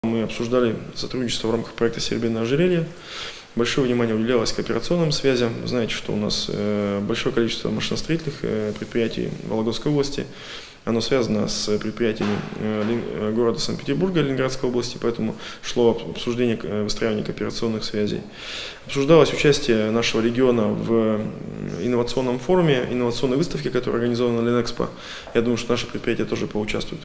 Мы обсуждали сотрудничество в рамках проекта «Серебряное ожерелье». Большое внимание уделялось кооперационным связям. Знаете, что у нас большое количество машиностроительных предприятий в Вологодской области. Оно связано с предприятиями города Санкт-Петербурга, Ленинградской области, поэтому шло обсуждение выстраивания кооперационных связей. Обсуждалось участие нашего региона в инновационном форуме, инновационной выставке, которая организована Ленэкспо. Я думаю, что наши предприятия тоже поучаствуют.